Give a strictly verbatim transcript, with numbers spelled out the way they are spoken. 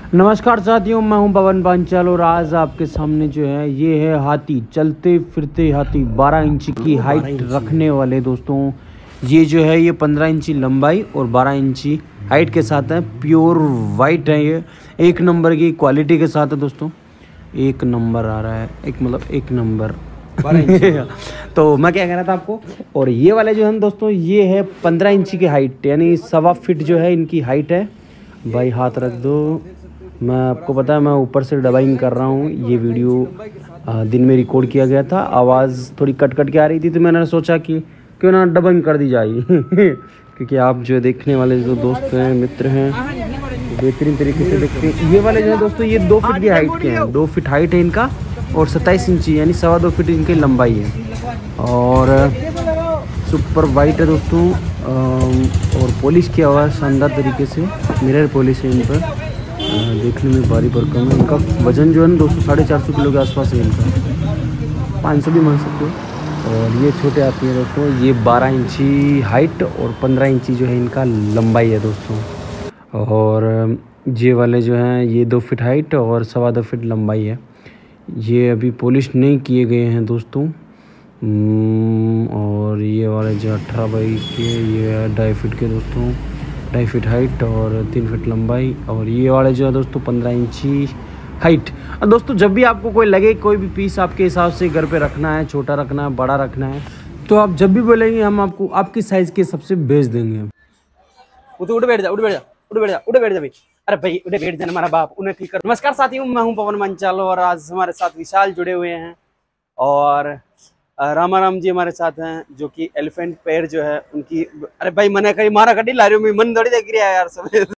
नमस्कार साथियों, मैं हूं पवन पांचाल और आज आपके सामने जो है ये है हाथी, चलते फिरते हाथी, बारह इंच की हाइट रखने वाले दोस्तों। ये जो है ये पंद्रह इंची लंबाई और बारह इंची हाइट के साथ है। प्योर वाइट है, ये एक नंबर की क्वालिटी के साथ है दोस्तों। एक नंबर आ रहा है, एक मतलब एक नंबर तो मैं क्या कह रहा था आपको, और ये वाले जो है दोस्तों ये है पंद्रह इंची की हाइट, यानी सवा फिट जो है इनकी हाइट है। भाई हाथ रख दो। मैं आपको पता है मैं ऊपर से डबिंग कर रहा हूँ। ये वीडियो आ, दिन में रिकॉर्ड किया गया था, आवाज़ थोड़ी कट कट के आ रही थी, तो मैंने सोचा कि क्यों ना डबिंग कर दी जाए क्योंकि आप जो देखने वाले जो दोस्त हैं, मित्र हैं, बेहतरीन तरीके से देखते हैं। ये वाले जो है दोस्तों ये दो फिट की हाइट के हैं, दो फिट हाइट है इनका और सत्ताईस इंची यानी सवा दो फिट इनकी लंबाई है और सुपर वाइट है दोस्तों। और पॉलिश किया हुआ है शानदार तरीके से, मिरर पॉलिश है इन पर। देखने में भारी भरकम है। इनका वजन जो है ना दोस्तों साढ़े चार सौ किलो के आसपास है इनका, पाँच सौ भी मान सकते हो। और ये छोटे आती है दोस्तों, ये बारह इंची हाइट और पंद्रह इंची जो है इनका लंबाई है दोस्तों। और ये वाले जो हैं ये दो फिट हाइट और सवा दो फिट लंबाई है। ये अभी पॉलिश नहीं किए गए हैं दोस्तों। और ये वाले जो अठारह बाई के ये है ढाई फिट के दोस्तों, ढाई फिट हाइट और तीन फिट लंबाई। और ये वाले जो है दोस्तों पंद्रह इंची हाइट। दोस्तों जब भी आपको कोई लगे कोई भी पीस आपके हिसाब से घर पे रखना है, छोटा रखना है, बड़ा रखना है, तो आप जब भी बोलेंगे हम आपको आपकी साइज़ के हिसाब से भेज देंगे। वो तो उठ बैठ जा उठ बैठ जा उठ बैठ जा उठ बैठ जा भाई। अरे भाई उठे बैठ जाना, हमारा बाप उन्हें ठीक कर। नमस्कार साथियों, मैं हूं पवन पांचाल और आज हमारे साथ विशाल जुड़े हुए हैं और रामा राम जी हमारे साथ हैं, जो कि एलिफेंट पेयर जो है उनकी। अरे भाई मैंने कहीं मारा कटी ला रही हूँ, मन थोड़ी देख रही है यार समेत